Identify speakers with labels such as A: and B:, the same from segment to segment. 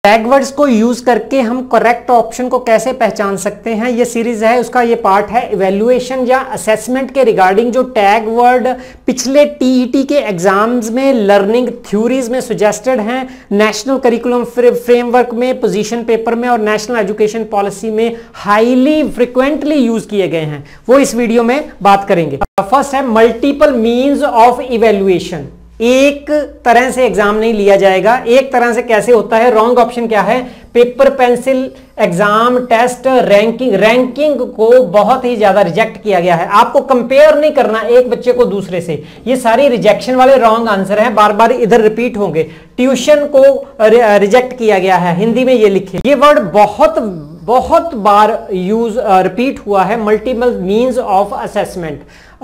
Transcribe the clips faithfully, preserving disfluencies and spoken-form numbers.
A: Tag words को use करके हम करेक्ट ऑप्शन को कैसे पहचान सकते हैं, ये सीरीज है, उसका ये पार्ट है इवैल्यूएशन या असेसमेंट के रिगार्डिंग जो टैग वर्ड पिछले टीईटी के एग्जाम्स में लर्निंग थ्योरीज में सजेस्टेड हैं, नेशनल करिकुलम फ्रेमवर्क में, पोजीशन पेपर में और नेशनल एजुकेशन पॉलिसी में हाईली फ्रिक्वेंटली यूज किए गए हैं, वो इस वीडियो में बात करेंगे। फर्स्ट है मल्टीपल मीन्स ऑफ इवैल्यूएशन। एक तरह से एग्जाम नहीं लिया जाएगा। एक तरह से कैसे होता है? रॉन्ग ऑप्शन क्या है? Paper pencil exam test ranking ranking को बहुत ही ज्यादा रिजेक्ट किया गया है। आपको कंपेयर नहीं करना एक बच्चे को दूसरे से। ये सारी रिजेक्शन वाले रॉन्ग आंसर हैं, बार बार इधर रिपीट होंगे। ट्यूशन को रिजेक्ट किया गया है, हिंदी में ये लिखे। ये वर्ड बहुत बहुत बार यूज रिपीट हुआ है। Multiple means of assessment,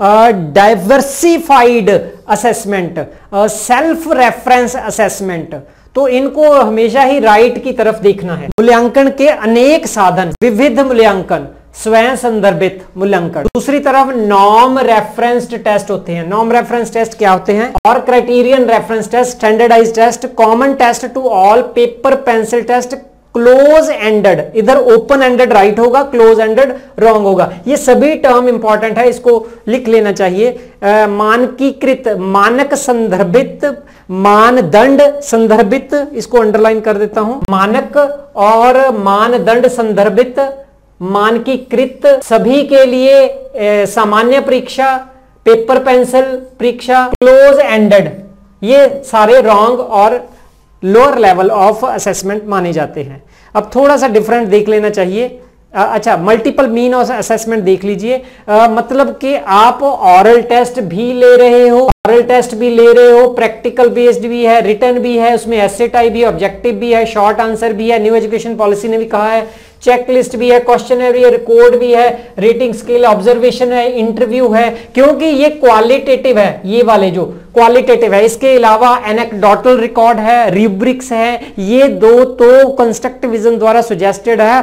A: diversified assessment, self reference assessment, तो इनको हमेशा ही राइट की तरफ देखना है। मूल्यांकन के अनेक साधन, विविध मूल्यांकन, स्वयं संदर्भित मूल्यांकन। दूसरी तरफ नॉर्म रेफरेंस्ड टेस्ट होते हैं। नॉर्म रेफरेंस टेस्ट क्या होते हैं? और criterion reference test, standardised test, common test to all, paper pencil test, close ended, इधर ओपन एंडेड राइट होगा, क्लोज एंडेड रॉन्ग होगा। ये सभी टर्म इंपॉर्टेंट है, इसको लिख लेना चाहिए। आ, मानकीकृत, मानक संदर्भित, मानदंड संदर्भित, इसको अंडरलाइन कर देता हूं। मानक और मानदंड संदर्भित, मानकीकृत, सभी के लिए ए, सामान्य परीक्षा, पेपर पेंसिल परीक्षा, क्लोज एंडेड, ये सारे रॉन्ग और लोअर लेवल ऑफ असेसमेंट माने जाते हैं। अब थोड़ा सा डिफरेंट देख लेना चाहिए। आ, अच्छा, मल्टीपल मीन ऑफ असेसमेंट देख लीजिए। आ, मतलब कि आप ऑरल टेस्ट भी ले रहे हो, ऑरल टेस्ट भी ले रहे हो, प्रैक्टिकल बेस्ड भी है, रिटर्न भी है, उसमें एसे टाइप भी है, ऑब्जेक्टिव भी है, शॉर्ट आंसर भी है, न्यू एजुकेशन पॉलिसी ने भी कहा है, चेकलिस्ट भी है, क्वेश्चनरी है, रिकॉर्ड भी है, रेटिंग स्केल, ऑब्जर्वेशन है, इंटरव्यू है, क्योंकि ये क्वालिटेटिव है। ये वाले जो क्वालिटेटिव है, इसके अलावा एनेक्डोटल रिकॉर्ड है, रिब्रिक्स है, ये दो तो कंस्ट्रक्टिविज्म द्वारा सजेस्टेड है,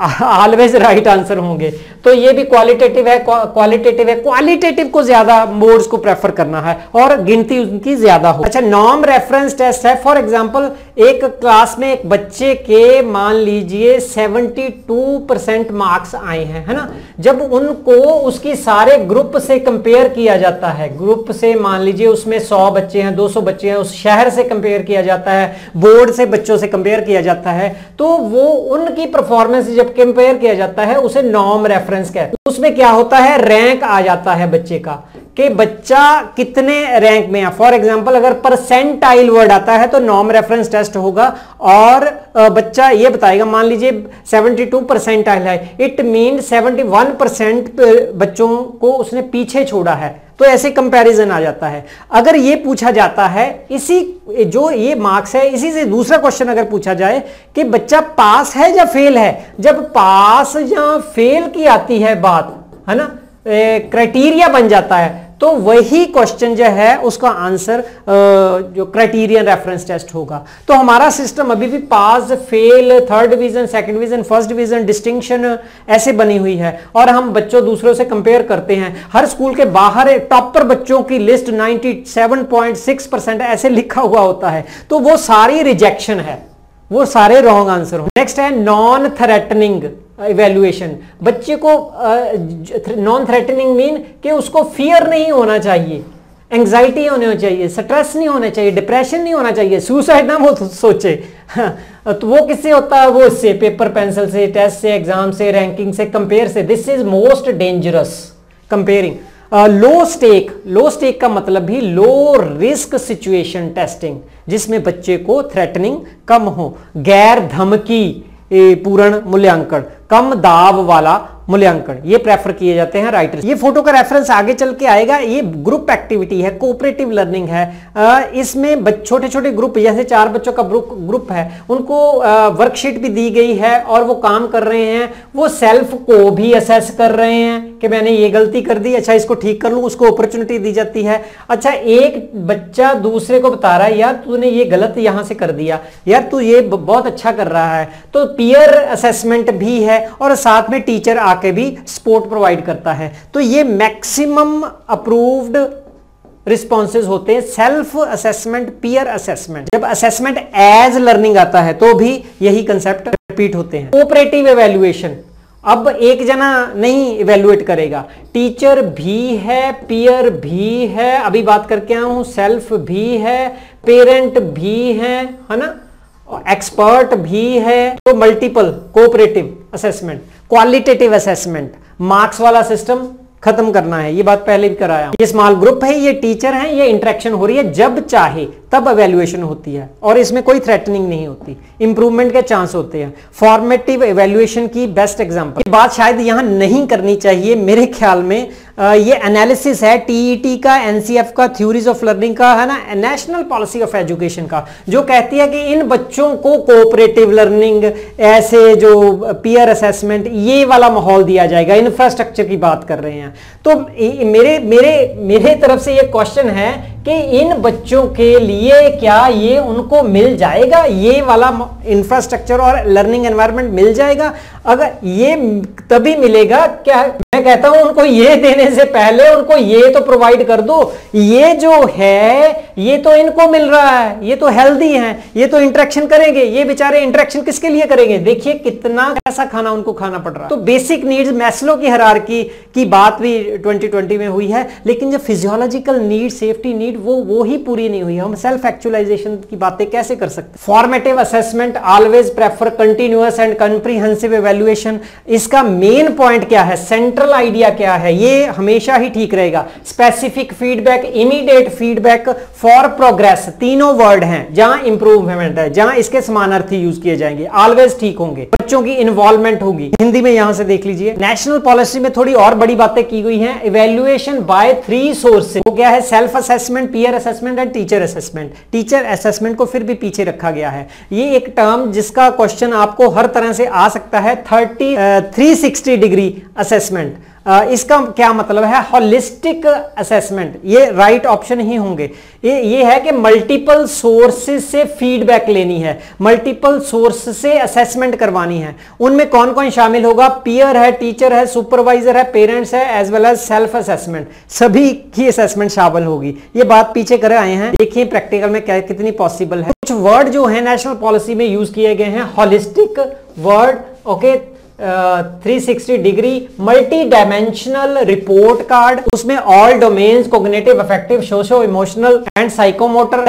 A: ऑलवेज राइट आंसर होंगे। तो ये भी क्वालिटेटिव है, क्वालिटेटिव है, क्वालिटेटिव को ज्यादा बोर्ड्स को प्रेफर करना है और गिनती उनकी ज्यादा हो। अच्छा, नॉर्म रेफरेंस टेस्ट है। फॉर एग्जांपल, एक क्लास में एक बच्चे के मान लीजिए बहत्तर परसेंट मार्क्स आए हैं, है ना। जब उनको उसकी सारे ग्रुप से कंपेयर किया जाता है, ग्रुप से मान लीजिए उसमें सौ बच्चे हैं, दो सौ बच्चे हैं, उस शहर से कंपेयर किया जाता है, बोर्ड से बच्चों से कंपेयर किया जाता है, तो वो उनकी परफॉर्मेंस जब कंपेयर किया जाता है उसे नॉर्म रेफरेंस कहते हैं। उसमें क्या होता है? रैंक आ जाता है बच्चे का, कि बच्चा कितने रैंक में है। फॉर एग्जांपल, अगर परसेंटाइल वर्ड आता है तो नॉर्म रेफरेंस टेस्ट होगा और बच्चा ये बताएगा, मान लीजिए बहत्तर परसेंटाइल है, इट मीन इकहत्तर परसेंट बच्चों को उसने पीछे छोड़ा है, तो ऐसे कंपैरिजन आ जाता है। अगर ये पूछा जाता है, इसी जो ये मार्क्स है, इसी से दूसरा क्वेश्चन अगर पूछा जाए कि बच्चा पास है या फेल है, जब पास या फेल की आती है बात, है ना, क्राइटेरिया बन जाता है, तो वही क्वेश्चन जो है उसका आंसर जो क्राइटेरियन रेफरेंस टेस्ट होगा। तो हमारा सिस्टम अभी भी pass, fail, third division, second division, first division, distinction ऐसे बनी हुई है और हम बच्चों दूसरों से कंपेयर करते हैं। हर स्कूल के बाहर टॉपर बच्चों की लिस्ट सत्तानवे पॉइंट छह परसेंट ऐसे लिखा हुआ होता है, तो वो सारी रिजेक्शन है, वो सारे रॉन्ग आंसर हो। नेक्स्ट है नॉन थ्रेटनिंग इवैल्यूएशन। बच्चे को नॉन थ्रेटनिंग मीन कि उसको फियर नहीं होना चाहिए, एंग्जाइटी होनी चाहिए, स्ट्रेस नहीं होना चाहिए, डिप्रेशन नहीं होना चाहिए, सुसाइड ना वो सोचे। तो वो किससे होता है? वो इससे, पेपर पेंसिल से, टेस्ट से, एग्जाम से, रैंकिंग से, कंपेयर से। This is most dangerous comparing. Low stake, low stake का मतलब भी लो रिस्क सिचुएशन टेस्टिंग, जिसमें बच्चे को थ्रेटनिंग कम हो। गैर धमकी पूर्ण मूल्यांकन, कम दाव वाला मूल्यांकन, ये प्रेफर किए जाते हैं राइटर्स। ये फोटो का रेफरेंस आगे चल के आएगा। ये ग्रुप एक्टिविटी है, कोऑपरेटिव लर्निंग है। आ, इसमें छोटे छोटे ग्रुप, जैसे चार बच्चों का ग्रुप ग्रुप है, उनको वर्कशीट भी दी गई है और वो काम कर रहे हैं। वो सेल्फ को भी असेस कर रहे हैं कि मैंने ये गलती कर दी, अच्छा इसको ठीक कर लूं, उसको अपॉर्चुनिटी दी जाती है। अच्छा, एक बच्चा दूसरे को बता रहा है, यार तूने ये गलत यहां से कर दिया, यार तू ये बहुत अच्छा कर रहा है। तो पीयर असेसमेंट भी है और साथ में टीचर आके भी सपोर्ट प्रोवाइड करता है। तो ये मैक्सिमम अप्रूव्ड रिस्पॉन्सेज होते हैं, सेल्फ असेसमेंट, पीयर असेसमेंट। जब असेसमेंट एज लर्निंग आता है तो भी यही कंसेप्ट रिपीट होते हैं। कोऑपरेटिव एवेल्युएशन, अब एक जना नहीं इवेल्युएट करेगा, टीचर भी है, पीयर भी है, अभी बात करके आया हूं, सेल्फ भी है, पेरेंट भी है, है ना, एक्सपर्ट भी है। तो multiple cooperative assessment, qualitative assessment, marks वाला सिस्टम खत्म करना है, ये बात पहले भी कराया। ये स्मॉल ग्रुप है, ये टीचर है, ये इंटरेक्शन हो रही है, जब चाहे तब एवेल्युएशन होती है और इसमें कोई थ्रेटनिंग नहीं होती, इंप्रूवमेंट के चांस होते हैं। फॉर्मेटिव एवेल्युएशन की बेस्ट एग्जांपल, ये बात शायद यहां नहीं करनी चाहिए मेरे ख्याल में। आ, ये एनालिसिस है टीईटी का, एनसीएफ का, थ्योरीज ऑफ लर्निंग का, है ना, नेशनल पॉलिसी ऑफ एजुकेशन का, जो कहती है कि इन बच्चों को कोऑपरेटिव लर्निंग, ऐसे जो पीयर असेसमेंट, ये वाला माहौल दिया जाएगा। इंफ्रास्ट्रक्चर की बात कर रहे हैं तो मेरे मेरे मेरे तरफ से ये क्वेश्चन है कि इन बच्चों के लिए क्या ये उनको मिल जाएगा, ये वाला इंफ्रास्ट्रक्चर और लर्निंग एनवायरनमेंट मिल जाएगा? अगर ये तभी मिलेगा, क्या मैं कहता हूं उनको ये देने से पहले उनको ये तो प्रोवाइड कर दो, ये जो है ये तो इनको मिल रहा है, ये तो हेल्दी है, ये तो इंटरेक्शन करेंगे, ये बेचारे इंटरेक्शन किसके लिए करेंगे? देखिए कितना कैसा खाना उनको खाना पड़ रहा है। तो बेसिक नीड्स, मैस्लो की हायरार्की की बात भी ट्वेंटी ट्वेंटी में हुई है, लेकिन जो फिजियोलॉजिकल नीड, सेफ्टी नीड, वो वो ही पूरी नहीं हुई। हम सेल्फ एक्चुअलाइजेशन की बातें कैसे कर सकते? Formative assessment always prefer continuous and comprehensive evaluation. इसका मेन पॉइंट क्या है, सेंट्रल आइडिया क्या है, ये हमेशा ही ठीक रहेगा। Specific feedback, immediate feedback, for progress, तीनों वर्ड हैं जहां इंप्रूवमेंट है, जहां इसके समानार्थी यूज किए जाएंगे, ऑलवेज ठीक होंगे। बच्चों की इन्वॉल्वमेंट होगी, हिंदी में यहां से देख लीजिए। नेशनल पॉलिसी में थोड़ी और बड़ी बातें की गई हैं। इवैल्यूएशन बाय थ्री सोर्सेज, वो क्या है? Self assessment, peer assessment and teacher assessment. Teacher assessment को फिर भी पीछे रखा गया है। ये एक टर्म जिसका क्वेश्चन आपको हर तरह से आ सकता है, thirty three sixty degree assessment. इसका क्या मतलब है? होलिस्टिक असेसमेंट, ये राइट ऑप्शन ही होंगे। ये ये है कि मल्टीपल सोर्सेज से फीडबैक लेनी है, मल्टीपल सोर्स से असेसमेंट करवानी है। उनमें कौन कौन शामिल होगा? पीयर है, टीचर है, सुपरवाइजर है, पेरेंट्स है, as well as self assessment, सभी की असेसमेंट शामिल होगी। ये बात पीछे कर आए हैं, देखिए प्रैक्टिकल में क्या कितनी पॉसिबल है। कुछ वर्ड जो है नेशनल पॉलिसी में यूज किए गए हैं, holistic word, okay, three sixty degree, multi dimensional report card, उसमें all domains, cognitive, affective, socio emotional and psychomotor.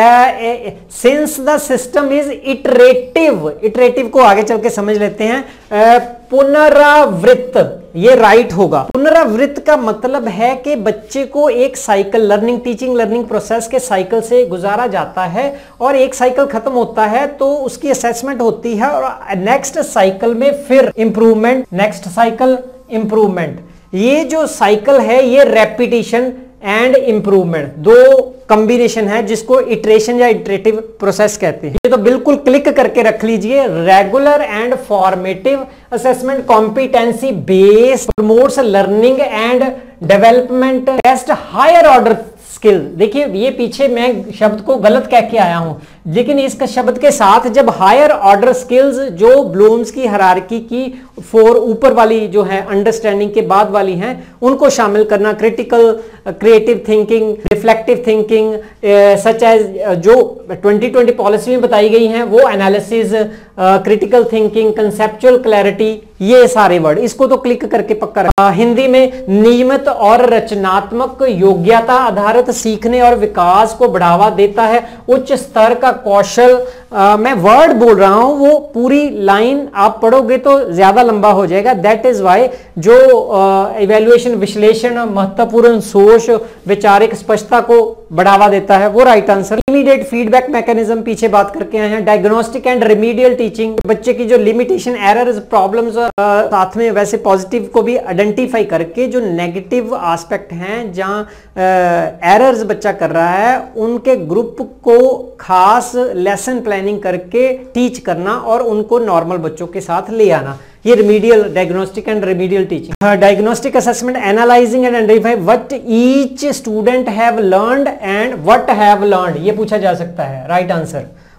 A: Since the system is iterative, iterative को आगे चल के समझ लेते हैं। uh, पुनरावृत्त, ये राइट होगा। पुनरावृत्त का मतलब है कि बच्चे को एक cycle, learning, teaching, learning process के साइकिल से गुजारा जाता है और एक साइकिल खत्म होता है तो उसकी असेसमेंट होती है और नेक्स्ट साइकिल में फिर इंप्रूवमेंट, नेक्स्ट साइकिल इंप्रूवमेंट। ये जो साइकिल है ये रेपिटेशन एंड इंप्रूवमेंट, दो कॉम्बिनेशन है जिसको इटरेशन या इटरेटिव प्रोसेस कहते हैं। ये तो बिल्कुल क्लिक करके रख लीजिए। Regular and formative assessment, competency based, promotes learning and development, test higher order skill. देखिए ये पीछे मैं शब्द को गलत कह के आया हूं, लेकिन इस शब्द के साथ जब हायर ऑर्डर स्किल्स, जो ब्लूम्स की हायरार्की की फोर ऊपर वाली जो है, अंडरस्टैंडिंग के बाद वाली हैं, उनको शामिल करना। Critical, creative thinking, reflective thinking, such as जो ट्वेंटी ट्वेंटी पॉलिसी में बताई गई हैं, वो analysis, critical thinking, conceptual clarity, ये सारे वर्ड, इसको तो क्लिक करके पक्का रखा। हिंदी में नियमित और रचनात्मक, योग्यता आधारित सीखने और विकास को बढ़ावा देता है। उच्च स्तर का कौशल, आ, मैं वर्ड बोल रहा हूं, वो पूरी लाइन आप पढ़ोगे तो ज्यादा लंबा हो जाएगा। दैट इज वाई जो इवैल्यूएशन, विश्लेषण, महत्वपूर्ण सोच, वैचारिक स्पष्टता को बढ़ावा देता है, वो right answer. Immediate feedback mechanism, पीछे बात करके आए हैं। डायग्नोस्टिक एंड रेमीडियल टीचिंग, बच्चे की जो लिमिटेशन, एरर्स, प्रॉब्लम्स, साथ में वैसे पॉजिटिव को भी आइडेंटिफाई करके जो नेगेटिव एस्पेक्ट हैं, जहां एरर्स बच्चा कर रहा है, उनके ग्रुप को खास लेसन प्लानिंग करके टीच करना और उनको नॉर्मल बच्चों के साथ ले आना। ये remedial, diagnostic and remedial teaching. Diagnostic assessment, analysing and identify what each student have learned and what have learned, ये पूछा जा सकता है, राइट आंसर।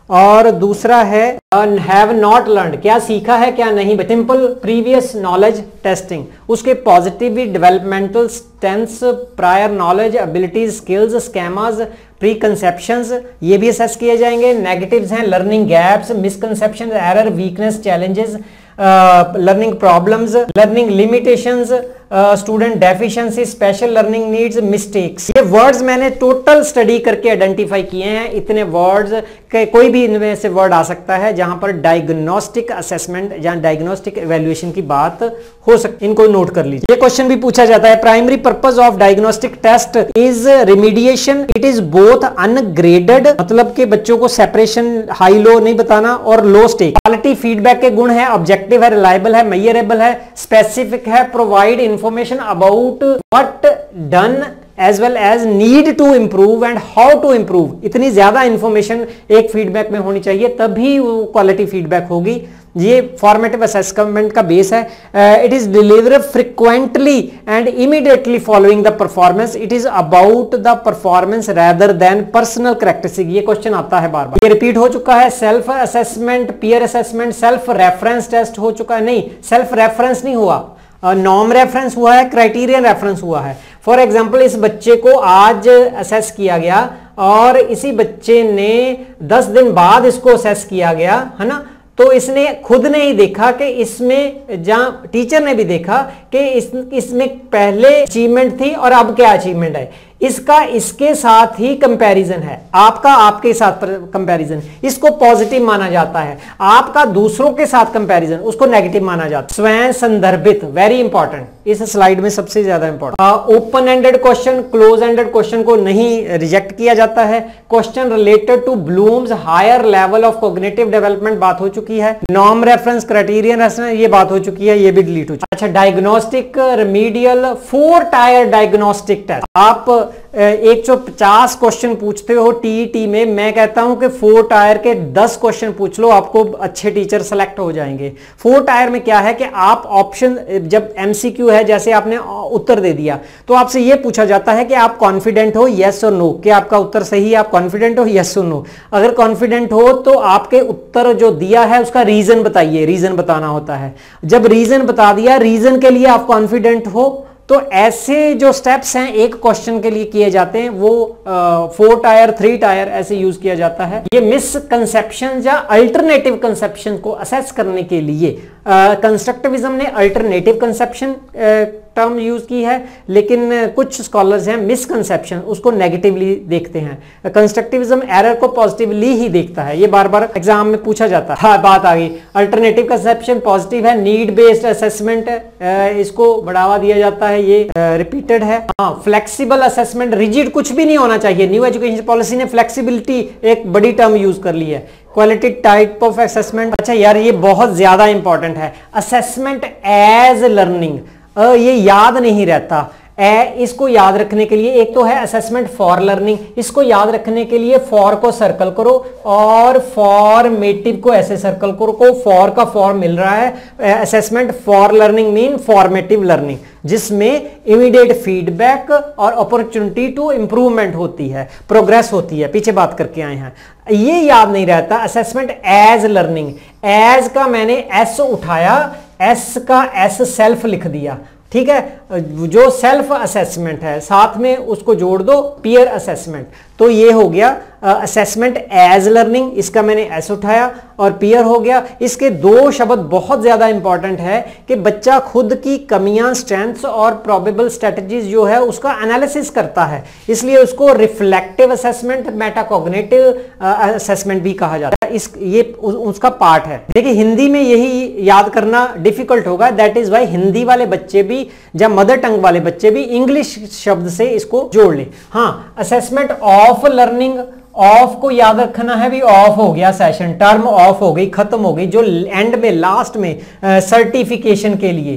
A: और दूसरा है हैव नॉट लर्न, क्या सीखा है क्या नहीं, सिंपल प्रीवियस नॉलेज टेस्टिंग। उसके positive developmental tense, prior knowledge, abilities, skills, schemas, preconceptions, ये भी असेस किए जाएंगे। नेगेटिव्स हैं learning gaps, misconception, error, weakness, challenges, learning problems, learning limitations, student deficiency, special learning needs, mistakes. ये words मैंने total study करके identify किए हैं। इतने वर्ड्स के कोई भी इनमें से वर्ड आ सकता है जहां पर डायग्नोस्टिक असेसमेंट या डायग्नोस्टिक इवैल्यूएशन की बात हो सकती, इनको नोट कर लीजिए। ये क्वेश्चन भी पूछा जाता है, primary purpose of diagnostic test is remediation, it is both ungraded, मतलब कि बच्चों को सेपरेशन हाई लो नहीं बताना, और लो स्टेक। क्वालिटी फीडबैक के गुण है, ऑब्जेक्टिव है, रिलायबल है, मेजरेबल है, स्पेसिफिक है, provide information about what done as well as need to improve and how to improve. इतनी ज्यादा इंफॉर्मेशन एक फीडबैक में होनी चाहिए, तभी वो क्वालिटी फीडबैक होगी। ये फॉर्मेटिव असेसमेंट का बेस है। It is deliver frequently and immediately following the performance, it is about the performance rather than personal characteristic. ये क्वेश्चन आता है बार बार, ये रिपीट हो चुका है। Self assessment, peer assessment, self reference test हो चुका है, नहीं सेल्फ रेफरेंस नहीं हुआ, नॉर्म uh, रेफरेंस हुआ है, क्राइटेरियन रेफरेंस हुआ है। फॉर एग्जाम्पल इस बच्चे को आज असेस किया गया और इसी बच्चे ने दस दिन बाद इसको असेस किया गया, है ना, तो इसने खुद ने ही देखा कि इसमें, जहां टीचर ने भी देखा कि इस इसमें पहले अचीवमेंट थी और अब क्या अचीवमेंट है, इसका इसके साथ ही कंपैरिजन है, आपका आपके साथ कंपैरिजन, इसको पॉजिटिव माना जाता है। आपका दूसरों के साथ कंपैरिजन, उसको नेगेटिव माना जाता है। स्वयं संदर्भित, वेरी इंपॉर्टेंट, इस स्लाइड में सबसे ज्यादा important. Open ended question, close ended question को नहीं रिजेक्ट किया जाता है। Question related to Bloom's higher level of cognitive development, बात हो चुकी है। नॉर्म रेफरेंस, क्राइटेरियन रेफरेंस, ये बात हो चुकी है, ये भी डिलीट हो चुकी है। अच्छा, diagnostic remedial four tier diagnostic test. आप एक सौ पचास क्वेश्चन पूछते हो टीईटी में, मैं कहता हूं कि फोर टायर के दस क्वेश्चन पूछ लो, आपको अच्छे टीचर सेलेक्ट हो जाएंगे। फोर टायर में क्या है कि आप ऑप्शन, जब एमसीक्यू है, जैसे आपने उत्तर दे दिया तो आपसे यह पूछा जाता है कि आप कॉन्फिडेंट हो, यस और नो, कि आपका उत्तर सही है, आप कॉन्फिडेंट हो, यस और नो। अगर कॉन्फिडेंट हो तो आपके उत्तर जो दिया है उसका रीजन बताइए, रीजन बताना होता है। जब रीजन बता दिया, रीजन के लिए आप कॉन्फिडेंट हो, तो ऐसे जो स्टेप्स हैं एक क्वेश्चन के लिए किए जाते हैं, वो फोर टायर, थ्री टायर ऐसे यूज किया जाता है। ये मिसकंसेप्शन या अल्टरनेटिव कंसेप्शन को असेस करने के लिए कंस्ट्रक्टिविज्म ने अल्टरनेटिव कंसेप्शन टर्म यूज की है, लेकिन कुछ स्कॉलर्स हैं मिसकंसेप्शन उसको नेगेटिवली देखते हैं। कंस्ट्रक्टिविज्म एरर को पॉजिटिवली ही देखता है, ये बार बार एग्जाम में पूछा जाता है। हाँ, बात आ गई। अल्टरनेटिव कंसेप्शन पॉजिटिव है, नीड बेस्ड असेसमेंट है, इसको बढ़ावा दिया जाता है, ये रिपीटेड है। हाँ, फ्लेक्सिबल असेसमेंट, रिजिड कुछ भी नहीं होना चाहिए। न्यू एजुकेशन पॉलिसी ने फ्लेक्सिबिलिटी एक बड़ी टर्म यूज कर ली है। क्वालिटी टाइप ऑफ असेसमेंट, अच्छा यार ये बहुत ज्यादा इंपॉर्टेंट है। असेसमेंट एज लर्निंग, ये याद नहीं रहता। ए, इसको याद रखने के लिए एक तो है असेसमेंट फॉर लर्निंग, इसको याद रखने के लिए फॉर को सर्कल करो और फॉर्मेटिव को ऐसे सर्कल करो, को फॉर का फॉर मिल रहा है। Assessment for learning mean formative learning, जिसमें इमीडिएट फीडबैक और अपॉर्चुनिटी टू इंप्रूवमेंट होती है, प्रोग्रेस होती है। पीछे बात करके आए हैं, ये याद नहीं रहता। असेसमेंट एज लर्निंग, एज का मैंने एस उठाया, एस का एस सेल्फ लिख दिया, ठीक है। जो सेल्फ असेसमेंट है साथ में उसको जोड़ दो पीयर असेसमेंट, तो ये हो गया असेसमेंट एज लर्निंग, इसका मैंने एस उठाया और पीयर हो गया। इसके दो शब्द बहुत ज्यादा इंपॉर्टेंट है कि बच्चा खुद की कमियां, स्ट्रेंथ्स और प्रोबेबल स्ट्रेटजीज जो है उसका एनालिसिस करता है, इसलिए उसको रिफ्लेक्टिव असेसमेंट, मेटाकॉग्निटिव असेसमेंट भी कहा जाता है। इस ये उस, उसका पार्ट है। देखिए हिंदी में यही याद करना डिफिकल्ट होगा, दैट इज वाई हिंदी वाले बच्चे भी या मदर टंग वाले बच्चे भी इंग्लिश शब्द से इसको जोड़ ले। हाँ, असेसमेंट ऑफ लर्निंग, ऑफ को याद रखना है, भी ऑफ हो गया सेशन, टर्म ऑफ हो गई, खत्म हो गई। जो एंड में लास्ट में सर्टिफिकेशन के लिए,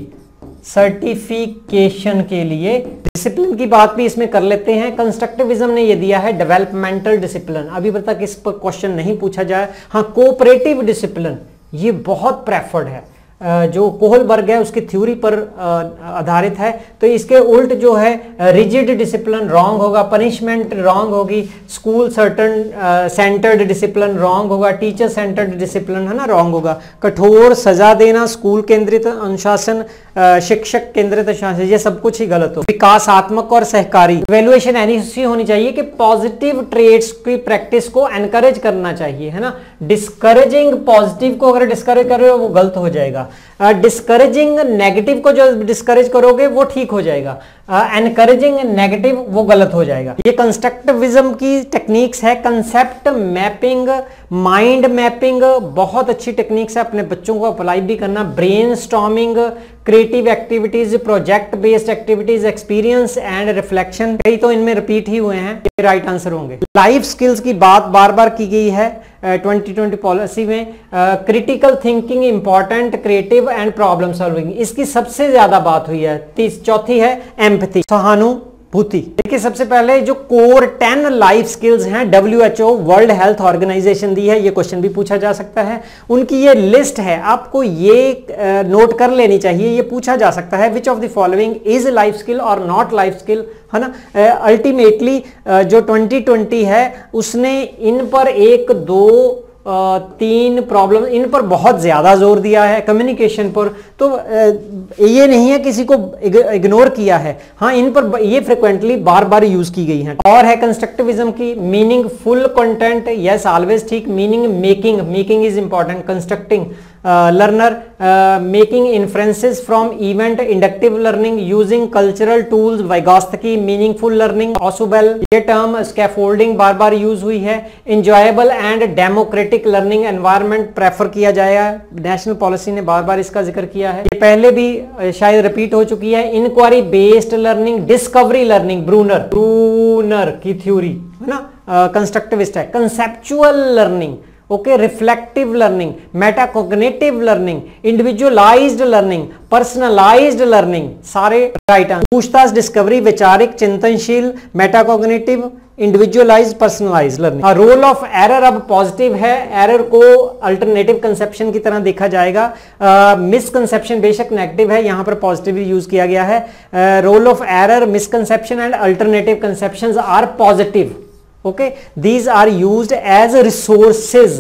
A: सर्टिफिकेशन के लिए डिसिप्लिन की बात भी इसमें कर लेते हैं। कंस्ट्रक्टिविज्म ने ये दिया है डेवलपमेंटल डिसिप्लिन, अभी तक इस पर क्वेश्चन नहीं पूछा जाए। हाँ, कोऑपरेटिव डिसिप्लिन ये बहुत प्रेफर्ड है। जो कोहलबर्ग है उसकी थ्योरी पर आधारित है। तो इसके उल्ट जो है रिजिड डिसिप्लिन रॉन्ग होगा, पनिशमेंट रॉन्ग होगी, school certain centred discipline wrong होगा, टीचर सेंटर्ड डिसिप्लिन है ना रॉन्ग होगा, कठोर सजा देना, स्कूल केंद्रित अनुशासन, शिक्षक केंद्रित अनुशासन, ये सब कुछ ही गलत हो। विकासात्मक और सहकारी इवैल्यूएशन ऐसी होनी चाहिए कि पॉजिटिव ट्रेड्स की प्रैक्टिस को एनकरेज करना चाहिए, है ना। डिस्करेजिंग पॉजिटिव को अगर डिस्करेज कर रहे हो वो गलत हो जाएगा, डिस्करेजिंग नेगेटिव को जो डिस्करेज करोगे वो ठीक हो जाएगा, एनकरेजिंग नेगेटिव वो गलत हो जाएगा। ये कंस्ट्रक्टिविज्म की टेक्निक्स है, कंसेप्ट मैपिंग, माइंड मैपिंग, बहुत अच्छी टेक्निक्स है, अपने बच्चों को अप्लाई भी करना। Brainstorming, creative activities, project based activities, experience and reflection, कई तो इनमें रिपीट ही हुए हैं, ये राइट आंसर होंगे। लाइफ स्किल्स की बात बार बार की गई है ट्वेंटी ट्वेंटी पॉलिसी में। Critical thinking important, creative and problem solving, इसकी सबसे ज्यादा बात हुई है। तीस चौथी है एम्पैथी, सहानुभूति। देखिए सबसे पहले जो कोर टेन लाइफ स्किल्स हैं W H O world health organisation दी है, ये क्वेश्चन भी पूछा जा सकता है, उनकी ये लिस्ट है, आपको ये नोट कर लेनी चाहिए, ये पूछा जा सकता है which of the following is life skill और नॉट लाइफ स्किल, है ना। अल्टीमेटली जो ट्वेंटी ट्वेंटी है उसने इन पर एक दो तीन प्रॉब्लम, इन पर बहुत ज्यादा जोर दिया है, कम्युनिकेशन पर, तो ये नहीं है किसी को इग्नोर किया है, हाँ इन पर ये फ्रिक्वेंटली बार बार यूज की गई हैं। और है कंस्ट्रक्टिविज्म की meaning full content, yes always ठीक, meaning making, making is important, constructing learner, making inferences from event, inductive learning, using cultural tools, Vygotsky, meaningful learning, Ausubel, ये टर्म स्कैफोल्डिंग बार बार यूज हुई है। Enjoyable and democratic learning environment prefer किया जाएगा, national policy ने बार बार इसका जिक्र किया है, ये पहले भी शायद रिपीट हो चुकी है। Inquiry based learning, discovery learning, Bruner Bruner की थ्योरी है ना, कंस्ट्रक्टिविस्ट है। Conceptual learning, okay, reflective learning, metacognitive learning, individualised learning, personalised learning, सारे राइट आंसर। पूछताछ, डिस्कवरी, वैचारिक, चिंतनशील, metacognitive, individualised, personalised learning. Role of error अब पॉजिटिव है, एरर को अल्टरनेटिव कंसेप्शन की तरह देखा जाएगा। मिसकंसेप्शन बेशक नेगेटिव है, यहां पर पॉजिटिव यूज किया गया है। Role of error, misconception and alternative conceptions are positive, okay, these are used as resources,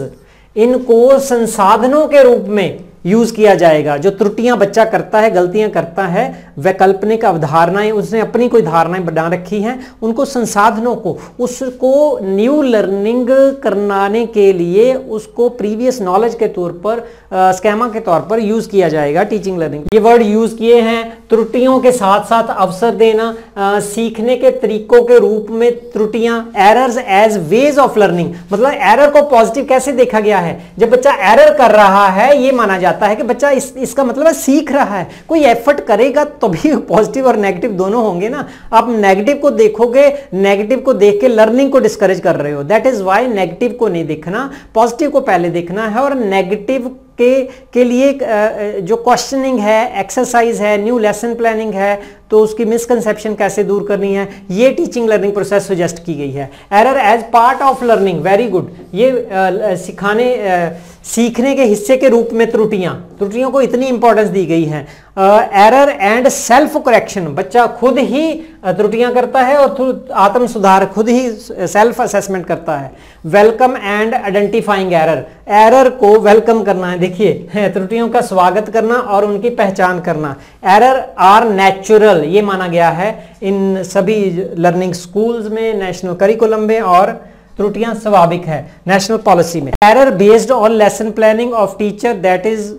A: इनको संसाधनों के रूप में यूज किया जाएगा। जो त्रुटियां बच्चा करता है, गलतियां करता है, वैकल्पिक अवधारणाएं उसने अपनी कोई धारणाएं बना रखी हैं, उनको संसाधनों को, उसको न्यू लर्निंग करवाने के लिए उसको प्रीवियस नॉलेज के तौर पर, स्केमा के तौर पर यूज किया जाएगा टीचिंग लर्निंग। ये वर्ड यूज किए हैं, त्रुटियों के साथ साथ अवसर देना, आ, सीखने के तरीकों के रूप में त्रुटियां, errors as ways of learning, मतलब एरर को पॉजिटिव कैसे देखा गया है, जब बच्चा एरर कर रहा है ये माना जाता है कि बच्चा इस, इसका मतलब है सीख रहा है, कोई एफर्ट करेगा तभी पॉजिटिव और नेगेटिव दोनों होंगे ना। आप नेगेटिव को देखोगे, नेगेटिव को देख के लर्निंग को डिस्करेज कर रहे हो, दैट इज व्हाई नेगेटिव को नहीं देखना, पॉजिटिव को पहले देखना है। और नेगेटिव के के लिए जो क्वेश्चनिंग है, एक्सरसाइज है, न्यू लेसन प्लानिंग है, तो उसकी मिसकंसेप्शन कैसे दूर करनी है, ये टीचिंग लर्निंग प्रोसेस सजेस्ट की गई है। Error as part of learning, very good, ये आ, सिखाने आ, सीखने के हिस्से के रूप में त्रुटियां त्रुटियों को इतनी इंपॉर्टेंस दी गई है। एरर एंड सेल्फ करेक्शन, बच्चा खुद ही त्रुटियां करता है और आत्म सुधार, खुद ही सेल्फ असेसमेंट करता है। Welcome and identifying error, error को वेलकम करना है, देखिए त्रुटियों का स्वागत करना और उनकी पहचान करना। एरर आर नेचुरल, ये माना गया है इन सभी लर्निंग स्कूल्स में, नेशनल करिकुलम में, और त्रुटियां स्वाभाविक है नेशनल पॉलिसी में। Error based on lesson planning of teacher, that is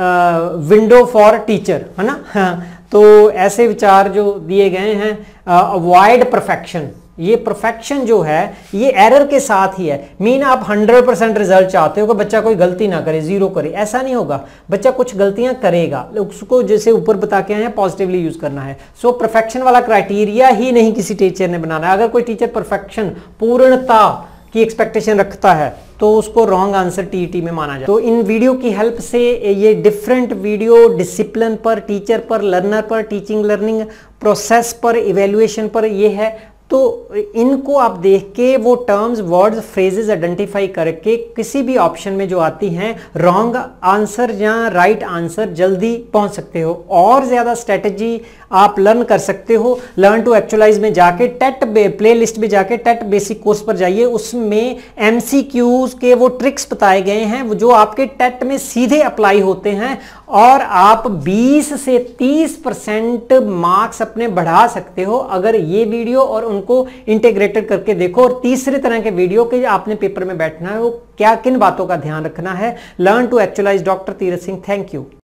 A: window for teacher, है ना। हाँ, तो ऐसे विचार जो दिए गए हैं। अवॉइड uh, परफेक्शन, ये परफेक्शन जो है ये एरर के साथ ही है। मीन आप हंड्रेड परसेंट रिजल्ट चाहते हो कि बच्चा कोई गलती ना करे, जीरो करे, ऐसा नहीं होगा, बच्चा कुछ गलतियां करेगा, उसको जैसे ऊपर बता के आए हैं पॉजिटिवली यूज करना है। सो so, परफेक्शन वाला क्राइटेरिया ही नहीं किसी टीचर ने बनाना है। अगर कोई टीचर परफेक्शन, पूर्णता की एक्सपेक्टेशन रखता है तो उसको रॉन्ग आंसर टीईटी में माना जाए। तो इन वीडियो की हेल्प से ये डिफरेंट वीडियो डिसिप्लिन पर, टीचर पर, लर्नर पर, टीचिंग लर्निंग प्रोसेस पर, इवेल्युएशन पर, ये है तो इनको आप देख के वो टर्म्स, वर्ड्स, फ्रेजेस आइडेंटिफाई करके किसी भी ऑप्शन में जो आती हैं रॉन्ग आंसर या राइट आंसर जल्दी पहुंच सकते हो। और ज्यादा स्ट्रेटेजी आप लर्न कर सकते हो लर्न टू एक्चुअलाइज में जाके, टेट प्ले लिस्ट में जाके टेट बेसिक कोर्स पर जाइए, उसमें एमसीक्यूज के वो ट्रिक्स बताए गए हैं जो आपके टेट में सीधे अप्लाई होते हैं और आप बीस से तीस परसेंट मार्क्स अपने बढ़ा सकते हो अगर ये वीडियो और उनको इंटीग्रेटेड करके देखो। और तीसरे तरह के वीडियो के आपने पेपर में बैठना है वो क्या, किन बातों का ध्यान रखना है। Learn to actualise doctor Tirath Singh. Thank you.